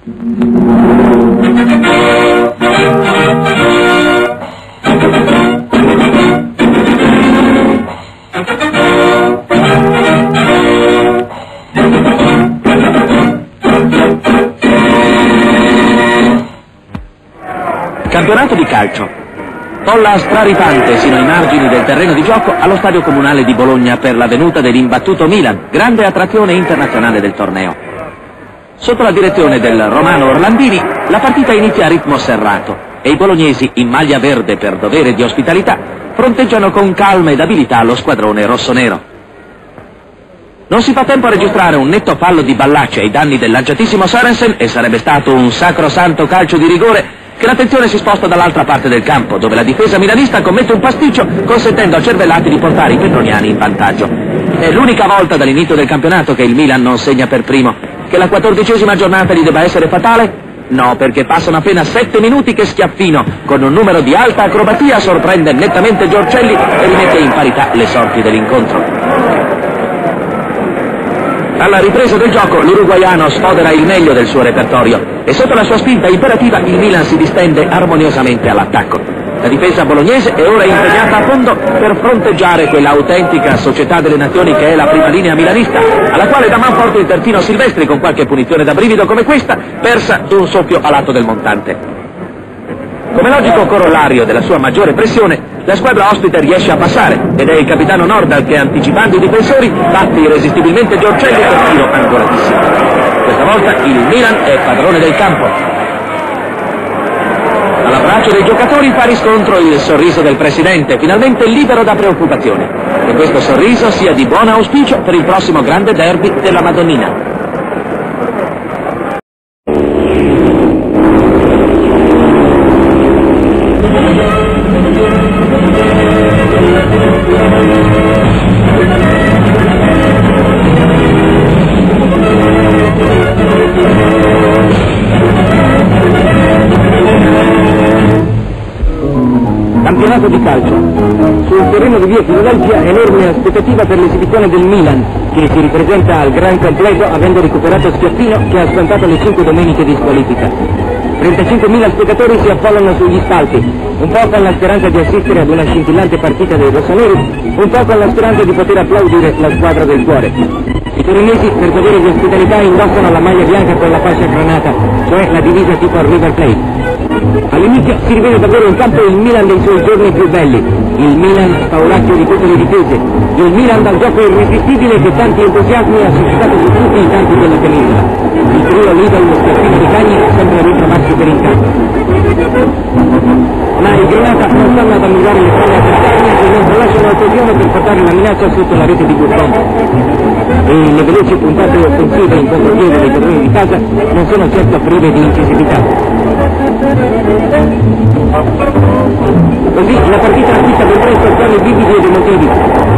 Campionato di calcio. Folla straripante sino ai margini del terreno di gioco allo stadio comunale di Bologna per la venuta dell'imbattuto Milan, grande attrazione internazionale del torneo. Sotto la direzione del romano Orlandini, la partita inizia a ritmo serrato e i bolognesi, in maglia verde per dovere di ospitalità, fronteggiano con calma ed abilità lo squadrone rossonero. Non si fa tempo a registrare un netto fallo di Ballacci ai danni dell'agiatissimo Sorensen e sarebbe stato un sacrosanto calcio di rigore che l'attenzione si sposta dall'altra parte del campo, dove la difesa milanista commette un pasticcio, consentendo a Cervellati di portare i petroniani in vantaggio. È l'unica volta dall'inizio del campionato che il Milan non segna per primo. Che la 14ª giornata gli debba essere fatale? No, perché passano appena 7 minuti che Schiaffino, con un numero di alta acrobatia, sorprende nettamente Giorcelli e rimette in parità le sorti dell'incontro. Alla ripresa del gioco l'uruguaiano sfodera il meglio del suo repertorio e sotto la sua spinta imperativa il Milan si distende armoniosamente all'attacco. La difesa bolognese è ora impegnata a fondo per fronteggiare quella autentica società delle nazioni che è la prima linea milanista, alla quale dà manforte il terzino Silvestri con qualche punizione da brivido come questa, persa d'un soffio a lato del montante. Come logico corollario della sua maggiore pressione, la squadra ospite riesce a passare ed è il capitano Nordal che, anticipando i difensori, batte irresistibilmente Giorcelli con tiro ancoratissimo. Questa volta il Milan è padrone del campo. All'abbraccio dei giocatori fa riscontro il sorriso del presidente, finalmente libero da preoccupazioni. E questo sorriso sia di buon auspicio per il prossimo grande derby della Madonnina. Campionato di calcio. Sul terreno di via Filadelfia enorme aspettativa per l'esibizione del Milan, che si ripresenta al gran completo avendo recuperato Schiaffino che ha scontato le 5 domeniche di squalifica. 35.000 spettatori si affollano sugli spalti, un po' con la speranza di assistere ad una scintillante partita dei rossoneri, un po' con la speranza di poter applaudire la squadra del cuore. I torinesi, per dovere di ospitalità, indossano la maglia bianca con la fascia granata, cioè la divisa tipo al River Plate. All'inizio si rivede davvero in campo il Milan dei suoi giorni più belli, il Milan spauracchio di tutte le difese, il Milan dal gioco irresistibile che tanti entusiasmi ha suscitato su tutti i campi della penisola. Il trio Lidl, lo Schiaffino di Cagni, sempre a ritrovarsi per in campo. Ma i Granata non stanno ad annulare le spalle avversarie e non lasciano occasione per portare la minaccia sotto la rete di Buffon. E le veloci puntate offensive in contropiede dei padroni di casa non sono certo prive di incisività. Così la partita acquista ben presto toni vividi ed emotivi.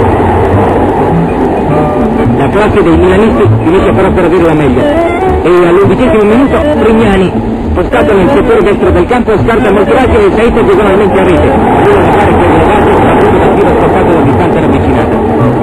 La classe dei milanisti finisce però per avere la meglio e all'11° minuto Prignani, postato nel settore destro del campo, scarta Moltirati e Saito diagonalmente a rete. Allora mi pare che il ragazzo ha avuto da tiro stoppato da distanza ravvicinata.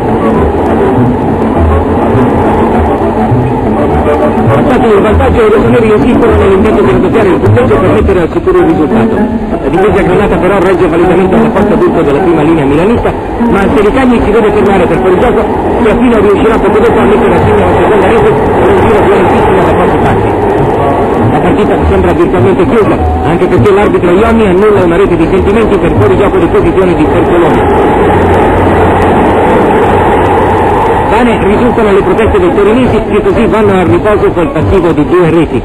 Passati il vantaggio, i rossoneri insistono nell'intento di raddoppiare il punteggio per mettere al sicuro il risultato. La difesa granata però regge validamente alla forza d'urto della prima linea milanista, ma se Ricagni si deve fermare per quel gioco, Schiaffino riuscirà poco dopo a mettere a segno la seconda rete con un tiro violentissimo da pochi passi. La partita sembra virtualmente chiusa, anche perché l'arbitro Ionni annulla una rete di sentimenti per fuorigioco di posizione di Sercolone. Vane risultano le proteste dei torinesi che così vanno al riposo col passivo di 2 reti.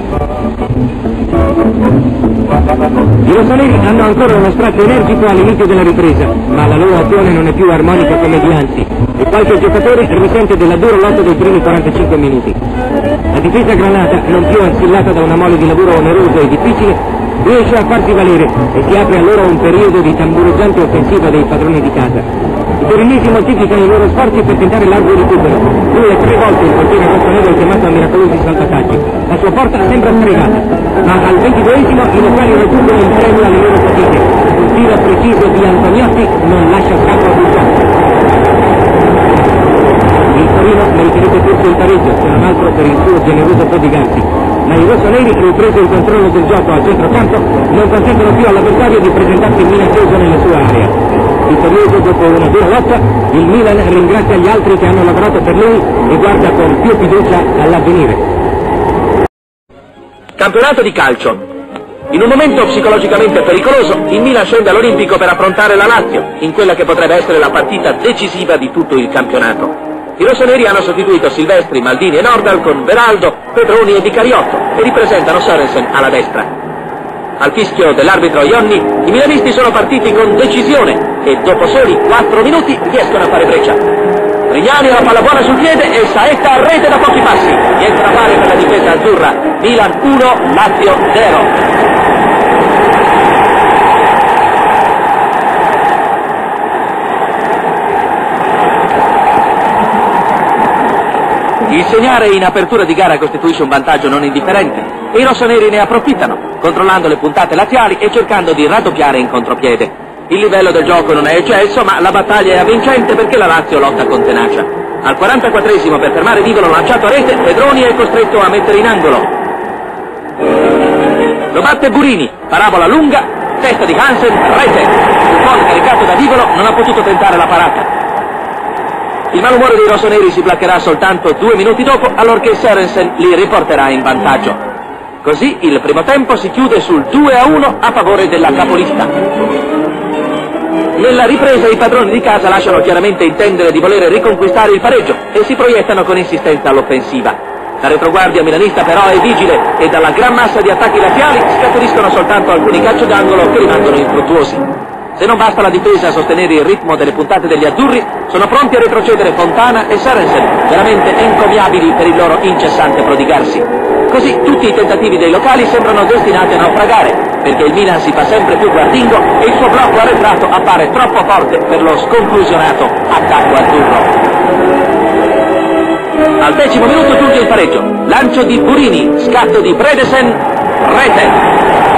I rossoneri hanno ancora uno strappo energico all'inizio della ripresa, ma la loro azione non è più armonica come dianzi e qualche giocatore risente della dura lotta dei primi 45 minuti. La difesa granata, non più assillata da una mole di lavoro oneroso e difficile, riesce a farsi valere e si apre allora un periodo di tambureggiante offensiva dei padroni di casa. I torinesi moltiplicano i loro sforzi per tentare largo recupero. 2 o 3 volte il portiere rossonero è chiamato a miracolosi salvataggi. La sua porta sembra stregata, ma al 22esimo i locali raggiungono il premio alle loro fatiche. Un tiro preciso di Antoniotti non lascia scampo a Buffon. Il Torino meriterebbe forse il pareggio, se non altro per il suo generoso prodigarsi. ma i rossoneri, ripreso il controllo del gioco a centrocampo, non consentono più all'avversario di presentarsi minaccioso nella sua area. Vittorioso dopo una dura lotta, il Milan ringrazia gli altri che hanno lavorato per lui e guarda con più fiducia all'avvenire. Campionato di calcio. In un momento psicologicamente pericoloso, il Milan scende all'Olimpico per affrontare la Lazio, in quella che potrebbe essere la partita decisiva di tutto il campionato. I rossoneri hanno sostituito Silvestri, Maldini e Nordal con Beraldo, Petroni e Di Cariotto e ripresentano Sørensen alla destra. Al fischio dell'arbitro Ionni, i milanisti sono partiti con decisione e dopo soli 4 minuti riescono a fare breccia. Rignani ha la palla buona sul piede e Saetta a rete da pochi passi. Niente da fare per la difesa azzurra. Milan 1, Lazio 0. Il segnare in apertura di gara costituisce un vantaggio non indifferente e i rossoneri ne approfittano, controllando le puntate laziali e cercando di raddoppiare in contropiede. Il livello del gioco non è eccesso, ma la battaglia è avvincente perché la Lazio lotta con tenacia. Al 44esimo, per fermare Nivolo lanciato a rete, Pedroni è costretto a mettere in angolo. Lo batte Burini, parabola lunga, testa di Hansen, rete. Il gol caricato da Nivolo non ha potuto tentare la parata. Il malumore dei rossoneri si placcherà soltanto 2 minuti dopo, allorché Sørensen li riporterà in vantaggio. Così il primo tempo si chiude sul 2-1 a favore della capolista. Nella ripresa i padroni di casa lasciano chiaramente intendere di voler riconquistare il pareggio e si proiettano con insistenza all'offensiva. La retroguardia milanista però è vigile e dalla gran massa di attacchi laziali scaturiscono soltanto alcuni calci d'angolo che rimangono infruttuosi. Se non basta la difesa a sostenere il ritmo delle puntate degli azzurri, sono pronti a retrocedere Fontana e Sørensen, veramente encomiabili per il loro incessante prodigarsi. Così tutti i tentativi dei locali sembrano destinati a naufragare, perché il Milan si fa sempre più guardingo e il suo blocco arretrato appare troppo forte per lo sconclusionato attacco azzurro. Al 10° minuto giunge il pareggio. Lancio di Burini, scatto di Bredesen, rete.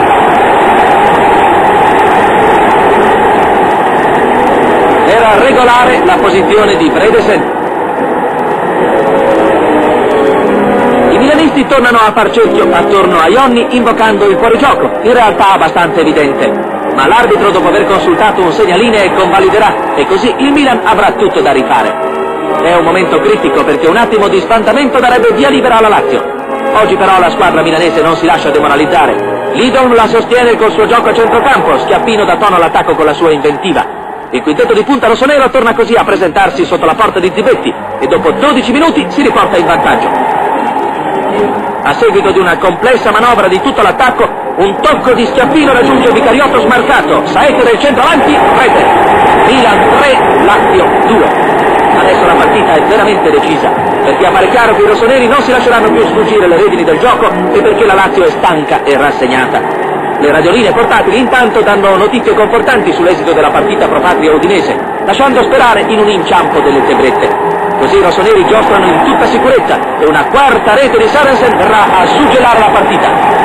Era regolare la posizione di Bredesen. I milanisti tornano a far cerchio attorno a Ionni invocando il fuorigioco, in realtà abbastanza evidente. Ma l'arbitro, dopo aver consultato un segnalinee, convaliderà e così il Milan avrà tutto da rifare. È un momento critico perché un attimo di spantamento darebbe via libera alla Lazio. Oggi però la squadra milanese non si lascia demoralizzare. Lidl la sostiene col suo gioco a centrocampo, Schiappino dà tono all'attacco con la sua inventiva. Il quintetto di punta rossonero torna così a presentarsi sotto la porta di Zibetti e dopo 12 minuti si riporta in vantaggio. A seguito di una complessa manovra di tutto l'attacco, un tocco di Schiappino raggiunge Vicariotto smarcato, Saetta del centro avanti, rete. Milan 3, Lazio 2. Adesso la partita è veramente decisa, perché appare chiaro che i rossoneri non si lasceranno più sfuggire le redini del gioco e perché la Lazio è stanca e rassegnata. Le radioline portatili intanto danno notizie confortanti sull'esito della partita pro patria udinese, lasciando sperare in un inciampo delle zebrette. Così i rossoneri giostrano in tutta sicurezza e una quarta rete di Sørensen verrà a suggellare la partita.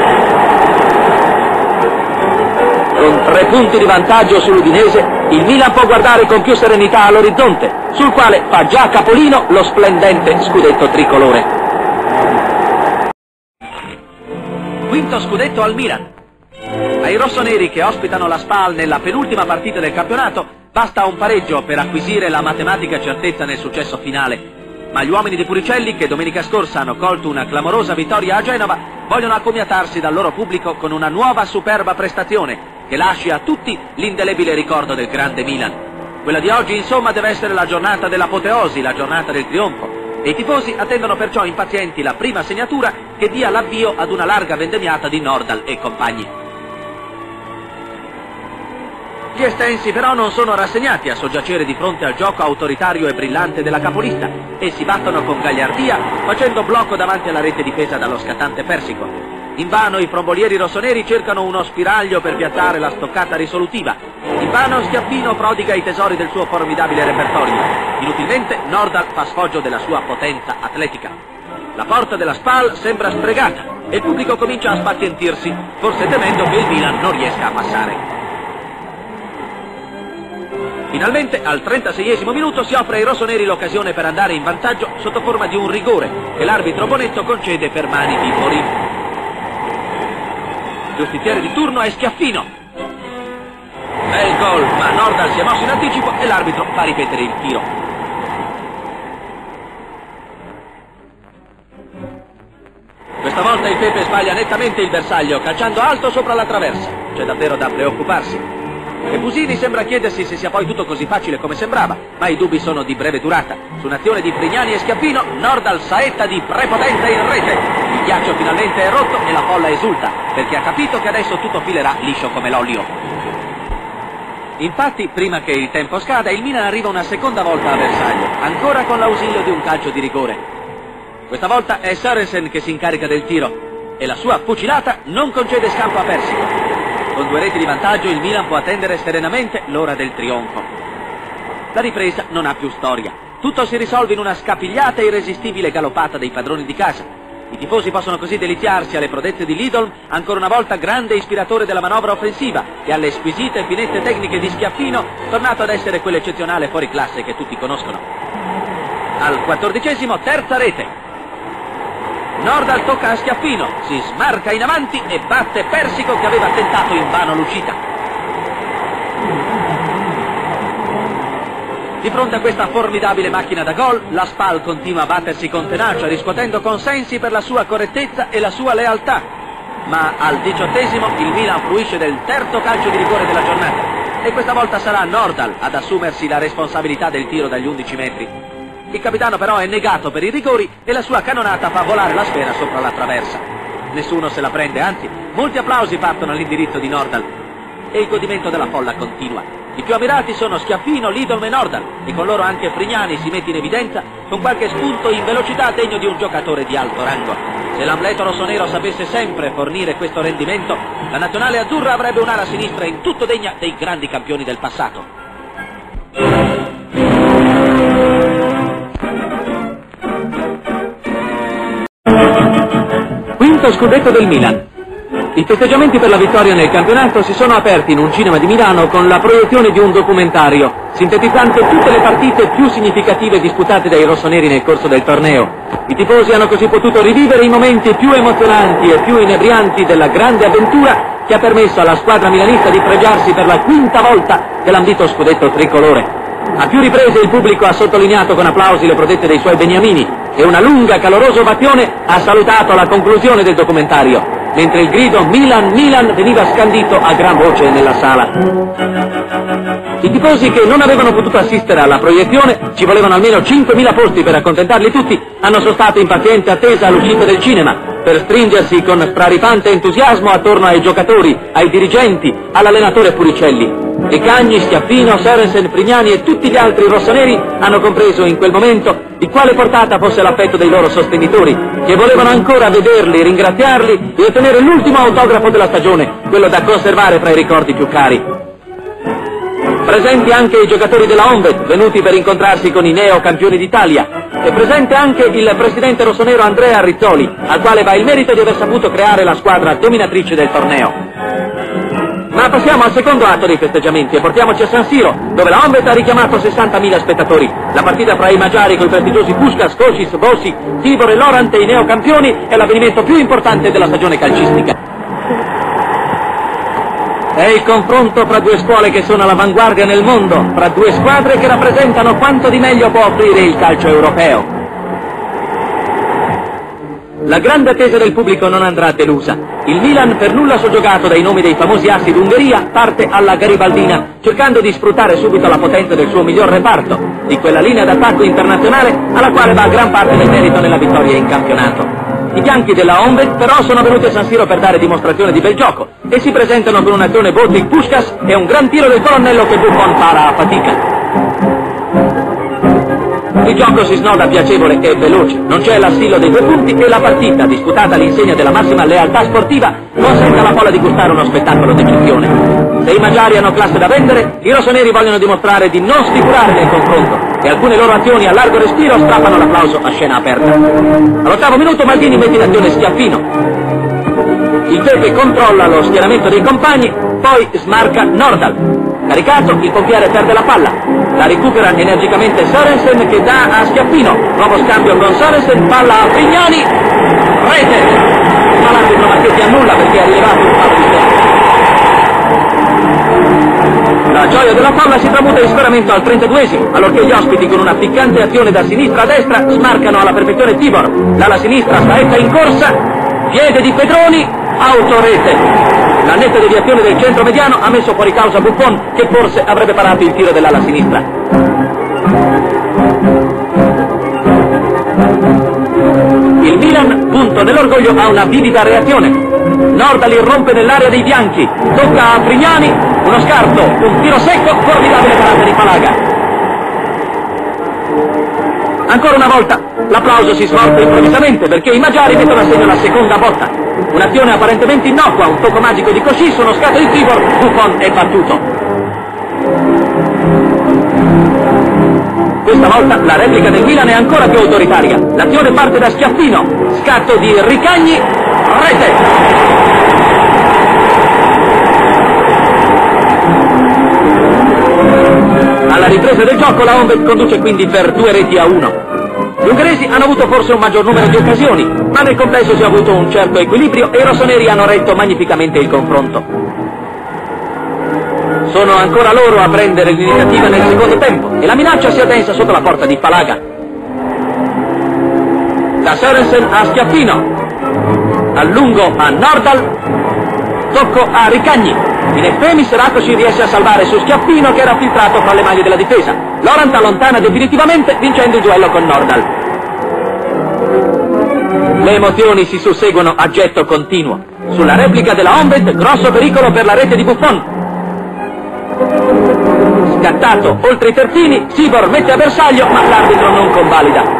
Con 3 punti di vantaggio sull'Udinese, il Milan può guardare con più serenità all'orizzonte, sul quale fa già capolino lo splendente scudetto tricolore. Quinto scudetto al Milan. Ai rossoneri, che ospitano la Spal nella penultima partita del campionato, basta un pareggio per acquisire la matematica certezza nel successo finale. Ma gli uomini di Puricelli, che domenica scorsa hanno colto una clamorosa vittoria a Genova, vogliono accomiatarsi dal loro pubblico con una nuova superba prestazione che lasci a tutti l'indelebile ricordo del grande Milan. Quella di oggi, insomma, deve essere la giornata dell'apoteosi, la giornata del trionfo. E i tifosi attendono perciò impazienti la prima segnatura che dia l'avvio ad una larga vendemmiata di Nordal e compagni. Gli estensi però non sono rassegnati a soggiacere di fronte al gioco autoritario e brillante della capolista e si battono con gagliardia facendo blocco davanti alla rete difesa dallo scattante Persico. Invano i frombolieri rossoneri cercano uno spiraglio per piazzare la stoccata risolutiva. Invano Schiappino prodiga i tesori del suo formidabile repertorio. Inutilmente Nordal fa sfoggio della sua potenza atletica. La porta della Spal sembra stregata e il pubblico comincia a spazientirsi, forse temendo che il Milan non riesca a passare. Finalmente, al 36esimo minuto, si offre ai rossoneri l'occasione per andare in vantaggio sotto forma di un rigore che l'arbitro Bonetto concede per mani di Morin. giustiziere di turno è Schiaffino. Bel gol, ma Nordahl si è mosso in anticipo e l'arbitro fa ripetere il tiro. Questa volta il Pepe sbaglia nettamente il bersaglio, calciando alto sopra la traversa. C'è davvero da preoccuparsi. E Busini sembra chiedersi se sia poi tutto così facile come sembrava, ma i dubbi sono di breve durata. Su un'azione di Prignani e Schiaffino, Nordahl saetta di prepotenza in rete. Il ghiaccio finalmente è rotto e la folla esulta, perché ha capito che adesso tutto filerà liscio come l'olio. Infatti, prima che il tempo scada, il Milan arriva una seconda volta a bersaglio, ancora con l'ausilio di un calcio di rigore. Questa volta è Sørensen che si incarica del tiro, e la sua fucilata non concede scampo a Persico. Con 2 reti di vantaggio il Milan può attendere serenamente l'ora del trionfo. La ripresa non ha più storia. Tutto si risolve in una scapigliata e irresistibile galoppata dei padroni di casa. I tifosi possono così deliziarsi alle prodezze di Lidl, ancora una volta grande ispiratore della manovra offensiva, e alle squisite finezze tecniche di Schiaffino, tornato ad essere quell'eccezionale fuoriclasse che tutti conoscono. Al 14°, terza rete. Nordahl tocca a Schiaffino, si smarca in avanti e batte Persico che aveva tentato invano l'uscita. Di fronte a questa formidabile macchina da gol, la Spal continua a battersi con tenacia, riscuotendo consensi per la sua correttezza e la sua lealtà. Ma al 18° il Milan fruisce del terzo calcio di rigore della giornata. E questa volta sarà Nordahl ad assumersi la responsabilità del tiro dagli 11 metri. Il capitano però è negato per i rigori e la sua cannonata fa volare la sfera sopra la traversa. Nessuno se la prende, anzi, molti applausi partono all'indirizzo di Nordahl. E il godimento della folla continua. I più ammirati sono Schiaffino, Lidl e Nordahl, e con loro anche Prignani si mette in evidenza con qualche spunto in velocità degno di un giocatore di alto rango. Se l'Amleto rossonero sapesse sempre fornire questo rendimento, la nazionale azzurra avrebbe un'ala sinistra in tutto degna dei grandi campioni del passato. Quinto scudetto del Milan. I festeggiamenti per la vittoria nel campionato si sono aperti in un cinema di Milano con la proiezione di un documentario, sintetizzante tutte le partite più significative disputate dai rossoneri nel corso del torneo. I tifosi hanno così potuto rivivere i momenti più emozionanti e più inebrianti della grande avventura che ha permesso alla squadra milanista di fregiarsi per la quinta volta dell'ambito scudetto tricolore. A più riprese il pubblico ha sottolineato con applausi le prodezze dei suoi beniamini e una lunga, calorosa ovazione ha salutato la conclusione del documentario, mentre il grido Milan, Milan veniva scandito a gran voce nella sala. I tifosi che non avevano potuto assistere alla proiezione, ci volevano almeno 5.000 posti per accontentarli tutti, hanno sostato in paziente attesa all'uscita del cinema, per stringersi con straripante entusiasmo attorno ai giocatori, ai dirigenti, all'allenatore Puricelli. E Cagni, Schiaffino, Sørensen, Prignani e tutti gli altri rossoneri hanno compreso in quel momento di quale portata fosse l'affetto dei loro sostenitori, che volevano ancora vederli, ringraziarli e ottenere l'ultimo autografo della stagione, quello da conservare fra i ricordi più cari. Presenti anche i giocatori della Honvéd, venuti per incontrarsi con i neo campioni d'Italia, e presente anche il presidente rossonero Andrea Rizzoli, al quale va il merito di aver saputo creare la squadra dominatrice del torneo. Ma passiamo al secondo atto dei festeggiamenti e portiamoci a San Siro, dove la Honvéd ha richiamato 60.000 spettatori. La partita fra i magiari con i prestigiosi Puskás, Kocsis, Bossi, Tibor e Laurent e i neocampioni è l'avvenimento più importante della stagione calcistica. È il confronto fra due scuole che sono all'avanguardia nel mondo, fra due squadre che rappresentano quanto di meglio può offrire il calcio europeo. La grande attesa del pubblico non andrà delusa. Il Milan, per nulla soggiogato dai nomi dei famosi assi d'Ungheria, parte alla garibaldina, cercando di sfruttare subito la potenza del suo miglior reparto, di quella linea d'attacco internazionale alla quale va gran parte del merito nella vittoria in campionato. I bianchi della Honvéd però sono venuti a San Siro per dare dimostrazione di bel gioco e si presentano con un'azione Botic-Puskás e un gran tiro del colonnello che Buffon para a fatica. Il gioco si snoda piacevole e veloce, non c'è l'assillo dei 2 punti e la partita, disputata all'insegna della massima lealtà sportiva, consente alla folla di gustare uno spettacolo d'eccezione. Se i magiari hanno classe da vendere, i rossoneri vogliono dimostrare di non sfigurare nel confronto e alcune loro azioni a largo respiro strappano l'applauso a scena aperta. All'8° minuto Maldini mette in azione Schiaffino. Il Pepe controlla lo schieramento dei compagni, poi smarca Nordahl. Caricato, il pompiere perde la palla. La recupera energicamente Sørensen che dà a Schiaffino. Nuovo scambio con Sørensen, palla a Prignani. Rete! Ma l'arbitro Marchetti annulla perché ha rilevato un fallo di La gioia della folla si tramuta in sferramento al 32esimo, allorché gli ospiti con una piccante azione da sinistra a destra smarcano alla perfezione Tibor. L'ala sinistra saetta in corsa, piede di Pedroni, autorete. La netta deviazione del centro mediano ha messo fuori causa Buffon, che forse avrebbe parato il tiro dell'ala sinistra. Il Milan, punto dell'orgoglio, ha una vivida reazione. Nordal irrompe nell'area dei bianchi, tocca a Frignani, uno scarto, un tiro secco, formidabile parata di Palaga. Ancora una volta l'applauso si svolta improvvisamente perché i magiari mettono a segno la seconda botta. Un'azione apparentemente innocua, un tocco magico di Coscis, uno scatto di Tibor, Buffon è battuto. Questa volta la replica del Milan è ancora più autoritaria. L'azione parte da Schiaffino, scatto di Ricagni, rete. Alla ripresa del gioco la Honved conduce quindi per 2-1. Gli ungheresi hanno avuto forse un maggior numero di occasioni, ma nel complesso si è avuto un certo equilibrio e i rossoneri hanno retto magnificamente il confronto. Sono ancora loro a prendere l'iniziativa nel secondo tempo e la minaccia si addensa sotto la porta di Palaga. Da Sørensen a Schiaffino, allungo a Nordal, tocco a Ricagni. In estremis Rakosi riesce a salvare su Schiaffino che era filtrato fra le maglie della difesa. Laurent allontana definitivamente vincendo il duello con Nordal. Le emozioni si susseguono a getto continuo. Sulla replica della Honved, grosso pericolo per la rete di Buffon. Scattato oltre i terzini, Tibor mette a bersaglio ma l'arbitro non convalida.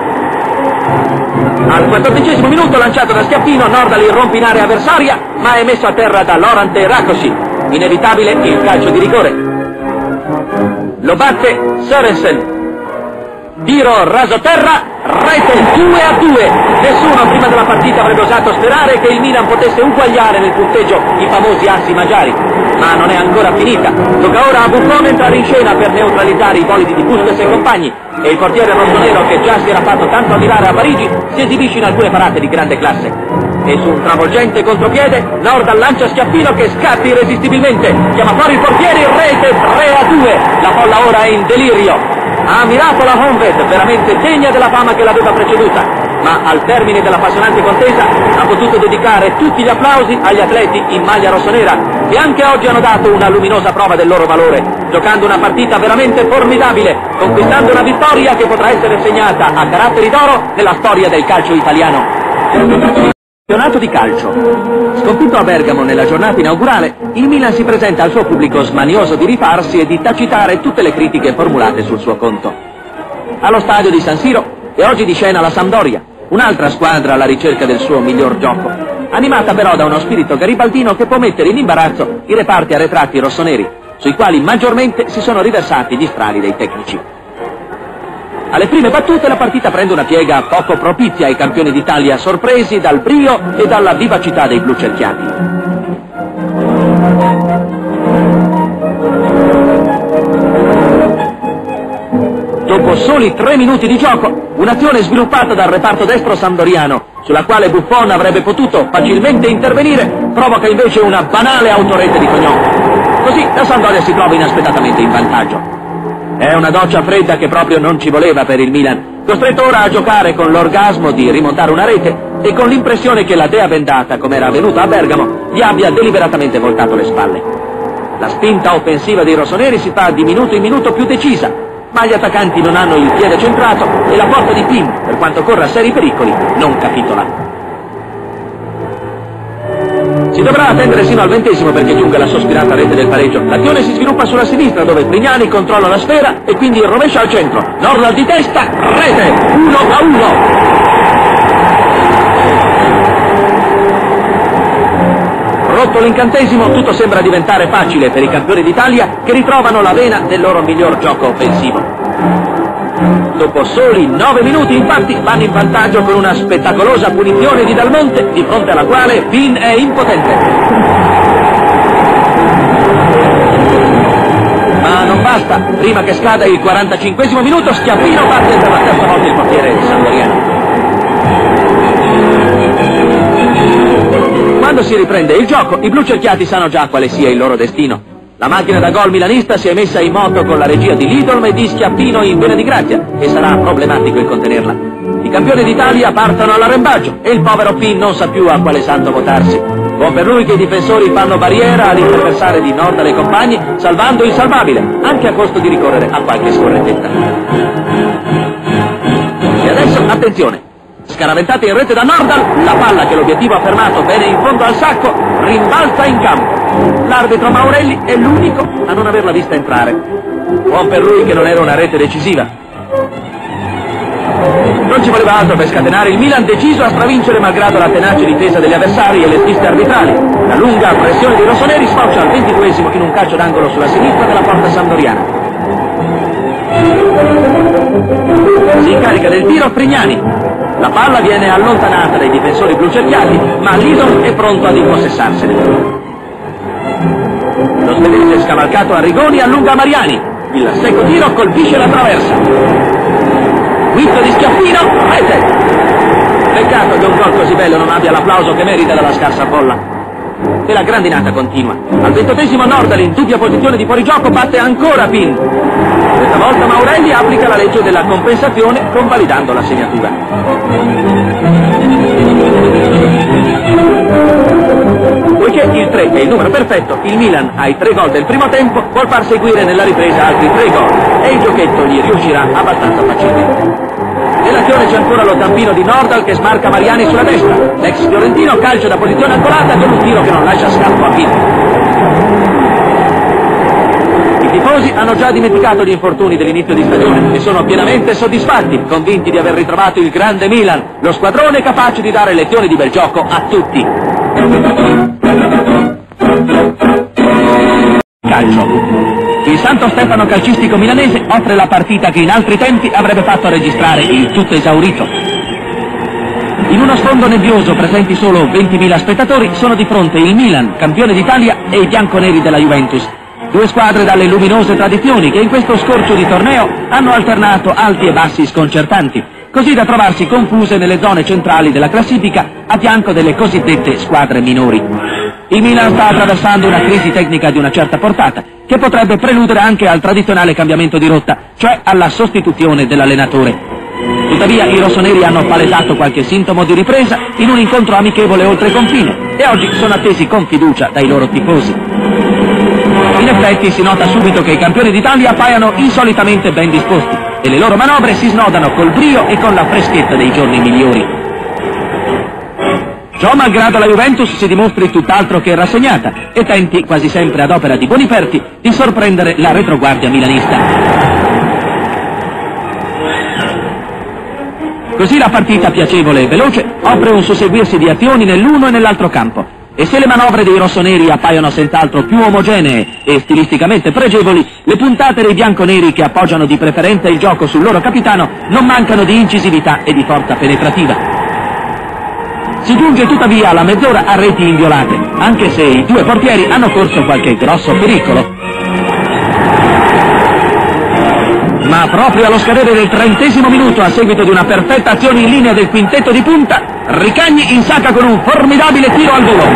Al 14° minuto, lanciato da Schiaffino, Nordal irrompe in area avversaria, ma è messo a terra da Laurent e Rakosi. Inevitabile il calcio di rigore. Lo batte Sørensen. Tiro rasoterra, rete 2-2. Nessuno prima della partita avrebbe osato sperare che il Milan potesse uguagliare nel punteggio i famosi assi magiari. Ma non è ancora finita. Tocca ora a Buffon entrare in scena per neutralizzare i bolidi di Busquets e compagni. E il portiere rossonero, che già si era fatto tanto ammirare a Parigi, si esibisce in alcune parate di grande classe. E su un travolgente contropiede, Nordal lancia Schiaffino che scappa irresistibilmente. Chiama fuori il portiere, rete 3-2. La folla ora è in delirio. Ha ammirato la Honved, veramente degna della fama che l'aveva preceduta, ma al termine della appassionante contesa ha potuto dedicare tutti gli applausi agli atleti in maglia rossonera, che anche oggi hanno dato una luminosa prova del loro valore, giocando una partita veramente formidabile, conquistando una vittoria che potrà essere segnata a caratteri d'oro nella storia del calcio italiano. Campionato di calcio. Sconfitto a Bergamo nella giornata inaugurale, il Milan si presenta al suo pubblico smanioso di rifarsi e di tacitare tutte le critiche formulate sul suo conto. Allo stadio di San Siro è oggi di scena la Sampdoria, un'altra squadra alla ricerca del suo miglior gioco, animata però da uno spirito garibaldino che può mettere in imbarazzo i reparti arretrati rossoneri, sui quali maggiormente si sono riversati gli strali dei tecnici. Alle prime battute la partita prende una piega poco propizia ai campioni d'Italia, sorpresi dal brio e dalla vivacità dei blu cerchiati. Dopo soli 3 minuti di gioco, un'azione sviluppata dal reparto destro sampdoriano, sulla quale Buffon avrebbe potuto facilmente intervenire, provoca invece una banale autorete di Cognon. Così la Sampdoria si trova inaspettatamente in vantaggio. È una doccia fredda che proprio non ci voleva per il Milan, costretto ora a giocare con l'orgasmo di rimontare una rete e con l'impressione che la dea bendata, come era avvenuta a Bergamo, gli abbia deliberatamente voltato le spalle. La spinta offensiva dei rossoneri si fa di minuto in minuto più decisa, ma gli attaccanti non hanno il piede centrato e la porta di Pim, per quanto corra seri pericoli, non capitola. Si dovrà attendere sino al 20° perché giunga la sospirata rete del pareggio. L'azione si sviluppa sulla sinistra dove Frignani controlla la sfera e quindi rovescia al centro. Nordal di testa, rete, 1-1. Rotto l'incantesimo, tutto sembra diventare facile per i campioni d'Italia che ritrovano la vena del loro miglior gioco offensivo. Dopo soli 9 minuti, infatti, vanno in vantaggio con una spettacolosa punizione di Dal Monte, di fronte alla quale Pin è impotente. Ma non basta, prima che scada il 45° minuto, Schiaffino batte per la terza volta il portiere sampdoriano. Quando si riprende il gioco, i blu cerchiati sanno già quale sia il loro destino. La macchina da gol milanista si è messa in moto con la regia di Lidl e di Schiappino in vena di grazia e sarà problematico il contenerla. I campioni d'Italia partono all'arrembaggio e il povero Pin non sa più a quale santo votarsi. Buon per lui che i difensori fanno barriera all'imperversare di Nordal e compagni, salvando il salvabile, anche a costo di ricorrere a qualche scorrettezza. E adesso, attenzione! Scaraventata in rete da Nordal, la palla che l'obiettivo ha fermato bene in fondo al sacco rimbalza in campo. L'arbitro Maurelli è l'unico a non averla vista entrare. Buon per lui che non era una rete decisiva. Non ci voleva altro per scatenare il Milan deciso a stravincere malgrado la tenace difesa degli avversari e le sviste arbitrali. La lunga pressione dei rossoneri sfocia al 22esimo in un calcio d'angolo sulla sinistra della porta sampdoriana. Si incarica del tiro Frignani. La palla viene allontanata dai difensori blucerchiati, ma Lidl è pronto ad impossessarsene. Lo svedese scavalcato a Rigoni allunga Mariani. Il secco tiro colpisce la traversa. Guizzo di Schiaffino, rete! Peccato che un gol così bello non abbia l'applauso che merita dalla scarsa folla. E la grandinata continua. Al 20° Nordal in dubbia posizione di fuorigioco batte ancora Pin. Questa volta Maurelli applica la legge della compensazione convalidando la segnatura. Poiché il 3 è il numero perfetto, il Milan ai 3 gol del primo tempo vuol far seguire nella ripresa altri 3 gol e il giochetto gli riuscirà abbastanza facilmente. Nell'azione c'è ancora lo zampino di Nordal che smarca Mariani sulla destra. L'ex fiorentino calcia da posizione angolata con un tiro che non lascia scampo a Pin. I tifosi hanno già dimenticato gli infortuni dell'inizio di stagione e sono pienamente soddisfatti, convinti di aver ritrovato il grande Milan, lo squadrone capace di dare lezioni di bel gioco a tutti. Calcio. Il Santo Stefano calcistico milanese offre la partita che in altri tempi avrebbe fatto registrare il tutto esaurito. In uno sfondo nebbioso presenti solo 20.000 spettatori sono di fronte il Milan, campione d'Italia, e i bianconeri della Juventus. Due squadre dalle luminose tradizioni che in questo scorcio di torneo hanno alternato alti e bassi sconcertanti, così da trovarsi confuse nelle zone centrali della classifica a fianco delle cosiddette squadre minori. Il Milan sta attraversando una crisi tecnica di una certa portata, che potrebbe preludere anche al tradizionale cambiamento di rotta, cioè alla sostituzione dell'allenatore. Tuttavia i rossoneri hanno palesato qualche sintomo di ripresa in un incontro amichevole oltre confine e oggi sono attesi con fiducia dai loro tifosi. In effetti si nota subito che i campioni d'Italia appaiano insolitamente ben disposti e le loro manovre si snodano col brio e con la freschezza dei giorni migliori. Ciò malgrado la Juventus si dimostri tutt'altro che rassegnata e tenti, quasi sempre ad opera di Boniperti, di sorprendere la retroguardia milanista. Così la partita piacevole e veloce offre un susseguirsi di azioni nell'uno e nell'altro campo, e se le manovre dei rossoneri appaiono senz'altro più omogenee e stilisticamente pregevoli, le puntate dei bianconeri che appoggiano di preferenza il gioco sul loro capitano non mancano di incisività e di forza penetrativa. Si giunge tuttavia alla mezz'ora a reti inviolate, anche se i due portieri hanno corso qualche grosso pericolo. Ma proprio allo scadere del 30° minuto, a seguito di una perfetta azione in linea del quintetto di punta, Ricagni insacca con un formidabile tiro al volo.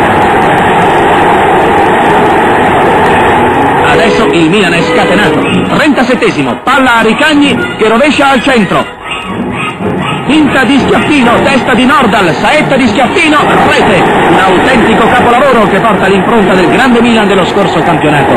Adesso il Milan è scatenato. 37°, palla a Ricagni che rovescia al centro. Finta di Schiaffino, testa di Nordal, saetta di Schiaffino, rete! Un autentico capolavoro che porta l'impronta del grande Milan dello scorso campionato.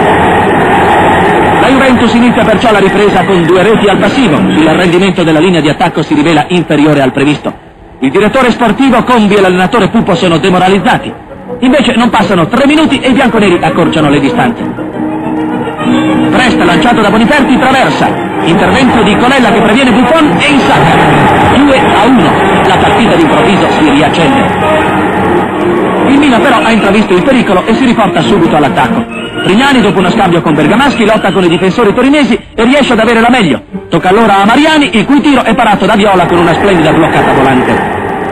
La Juventus inizia perciò la ripresa con 2 reti al passivo. Il rendimento della linea di attacco si rivela inferiore al previsto. Il direttore sportivo Combi e l'allenatore Pupo sono demoralizzati. Invece non passano 3 minuti e i bianconeri accorciano le distanze. Presta lanciato da Boniperti, traversa. Intervento di Colella che previene Buffon e insacca. 2-1. La partita d'improvviso si riaccende. Il Milan però ha intravisto il pericolo e si riporta subito all'attacco. Frignani, dopo uno scambio con Bergamaschi, lotta con i difensori torinesi e riesce ad avere la meglio. Tocca allora a Mariani, il cui tiro è parato da Viola con una splendida bloccata volante.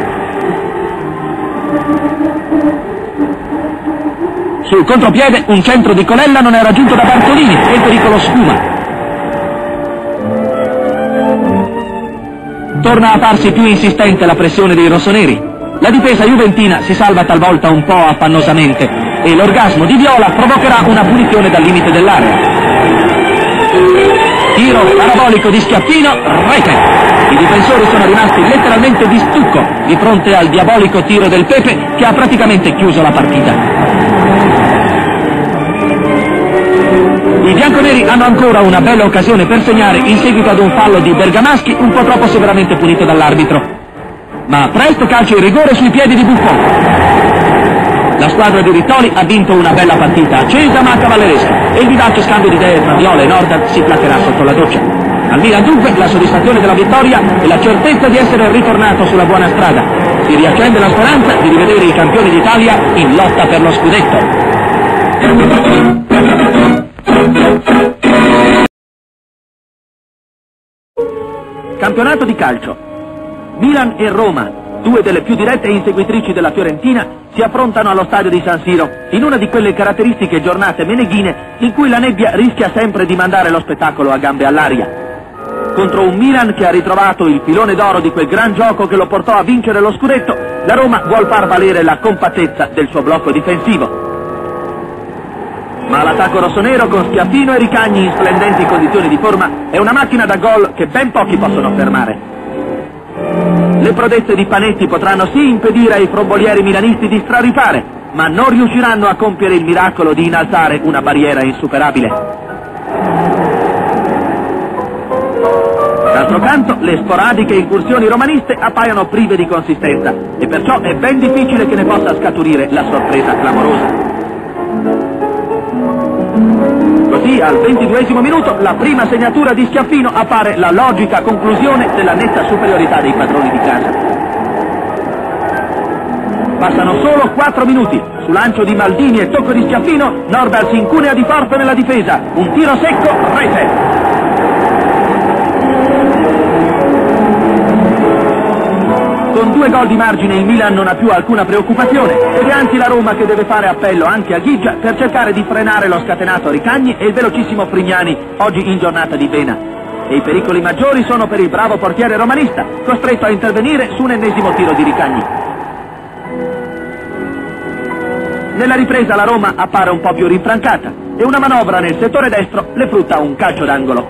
Sul contropiede un centro di Colella non è raggiunto da Bartolini e il pericolo sfuma. Torna a farsi più insistente la pressione dei rossoneri. La difesa juventina si salva talvolta un po' affannosamente, e l'orgasmo di Viola provocherà una punizione dal limite dell'area. Tiro parabolico di Schiaffino, rete. I difensori sono rimasti letteralmente di stucco di fronte al diabolico tiro del Pepe che ha praticamente chiuso la partita. I bianconeri hanno ancora una bella occasione per segnare in seguito ad un fallo di Bergamaschi un po' troppo severamente punito dall'arbitro. Ma presto calcia il rigore sui piedi di Buffon. La squadra di Rittoli ha vinto una bella partita accesa ma cavalleresca e il vivace scambio di idee tra Viola e Nordal si placcherà sotto la doccia. Al Milan dunque la soddisfazione della vittoria e la certezza di essere ritornato sulla buona strada. Si riaccende la speranza di rivedere i campioni d'Italia in lotta per lo scudetto. Campionato di calcio. Milan e Roma, due delle più dirette inseguitrici della Fiorentina, si affrontano allo stadio di San Siro, in una di quelle caratteristiche giornate meneghine in cui la nebbia rischia sempre di mandare lo spettacolo a gambe all'aria. Contro un Milan che ha ritrovato il filone d'oro di quel gran gioco che lo portò a vincere lo scudetto, la Roma vuol far valere la compattezza del suo blocco difensivo. Ma l'attacco rossonero con Schiaffino e Ricagni in splendenti condizioni di forma è una macchina da gol che ben pochi possono fermare. Le prodezze di Panetti potranno sì impedire ai frombolieri milanisti di straripare, ma non riusciranno a compiere il miracolo di innalzare una barriera insuperabile. D'altro canto, le sporadiche incursioni romaniste appaiono prive di consistenza e perciò è ben difficile che ne possa scaturire la sorpresa clamorosa. Così al 22esimo minuto la prima segnatura di Schiaffino appare la logica conclusione della netta superiorità dei padroni di casa. Passano solo 4 minuti, su lancio di Maldini e tocco di Schiaffino, Nordal si incunea di forte nella difesa, un tiro secco, rete. Con 2 gol di margine il Milan non ha più alcuna preoccupazione ed è anzi la Roma che deve fare appello anche a Ghigia per cercare di frenare lo scatenato Ricagni e il velocissimo Frignani, oggi in giornata di pena. E i pericoli maggiori sono per il bravo portiere romanista, costretto a intervenire su un ennesimo tiro di Ricagni. Nella ripresa la Roma appare un po' più rinfrancata e una manovra nel settore destro le frutta un calcio d'angolo.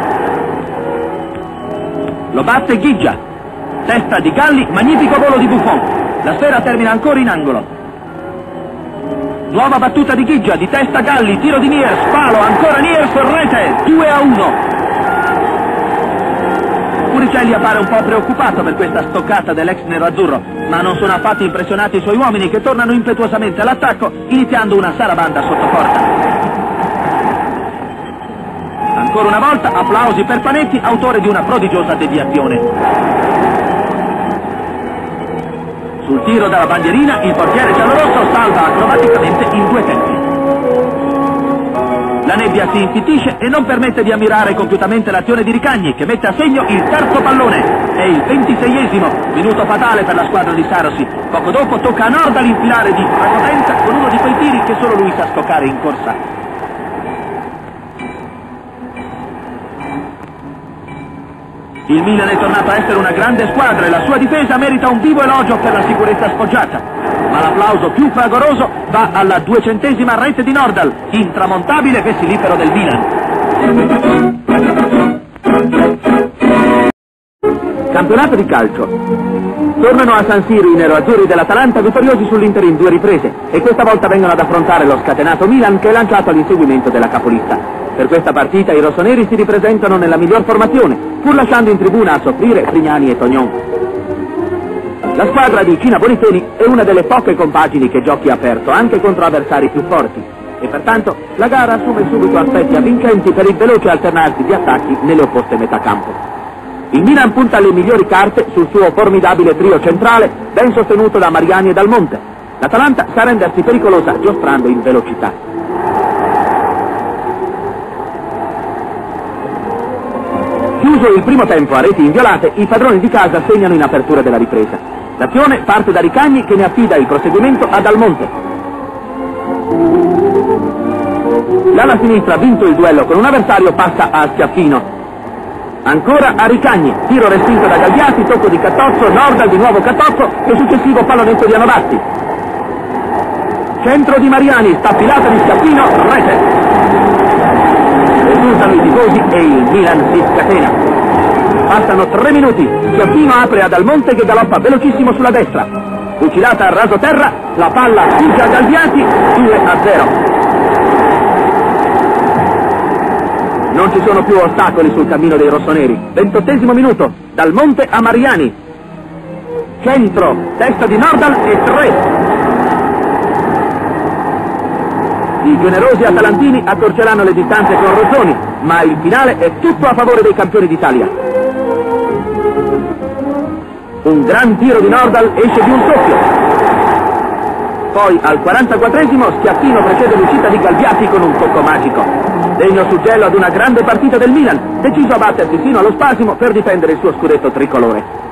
Lo batte Ghigia. Testa di Galli, magnifico volo di Buffon. La sfera termina ancora in angolo. Nuova battuta di Ghigia, di testa Galli, tiro di Niers, palo, ancora Niers, rete, 2-1. Puricelli appare un po' preoccupato per questa stoccata dell'ex nero-azzurro, ma non sono affatto impressionati i suoi uomini che tornano impetuosamente all'attacco, iniziando una sarabanda sotto porta. Ancora una volta applausi per Panetti, autore di una prodigiosa deviazione. Sul tiro dalla bandierina il portiere giallorosso salva acrobaticamente in 2 tempi. La nebbia si infittisce e non permette di ammirare compiutamente l'azione di Ricagni che mette a segno il terzo pallone. È il 26esimo, minuto fatale per la squadra di Sarosi. Poco dopo tocca a Nordal infilare di prepotenza con uno di quei tiri che solo lui sa scoccare in corsa. Il Milan è tornato a essere una grande squadra e la sua difesa merita un vivo elogio per la sicurezza sfoggiata. Ma l'applauso più fragoroso va alla 200esima rete di Nordal, intramontabile vessilifero del Milan. Campionato di calcio. Tornano a San Siro i nero-azzurri dell'Atalanta vittoriosi sull'Inter in 2 riprese e questa volta vengono ad affrontare lo scatenato Milan che è lanciato all'inseguimento della capolista. Per questa partita i rossoneri si ripresentano nella miglior formazione, pur lasciando in tribuna a soffrire Frignani e Tognon. La squadra di Cina Bonifeni è una delle poche compagini che giochi aperto anche contro avversari più forti e pertanto la gara assume subito aspetti avvincenti per il veloce alternarsi di attacchi nelle opposte metà campo. Il Milan punta le migliori carte sul suo formidabile trio centrale ben sostenuto da Mariani e Dal Monte. L'Atalanta sa rendersi pericolosa giostrando in velocità. Chiuso il primo tempo a reti inviolate, i padroni di casa segnano in apertura della ripresa. L'azione parte da Ricagni che ne affida il proseguimento a Dal Monte. L'ala sinistra ha vinto il duello con un avversario, passa a Schiaffino. Ancora a Ricagni, tiro respinto da Gagliati, tocco di Cattozzo, Nordal di nuovo Cattozzo e successivo pallonetto di Anodatti. Centro di Mariani, staffilata di Schiaffino, rete. Esultano i tifosi e il Milan si scatena. Passano 3 minuti, Schiaffino apre ad Almonte che galoppa velocissimo sulla destra. Fucilata a raso terra, la palla fugge a Galbiati, 2-0. Non ci sono più ostacoli sul cammino dei rossoneri. 28° minuto, dal Monte a Mariani. Centro, testa di Nordal e 3. I generosi atalantini accorceranno le distanze con Rozzoni, ma il finale è tutto a favore dei campioni d'Italia. Un gran tiro di Nordal esce di un soffio. Poi al 44° Schiaffino precede l'uscita di Galbiati con un tocco magico. Degno suggello ad una grande partita del Milan, deciso a battersi fino allo spasimo per difendere il suo scudetto tricolore.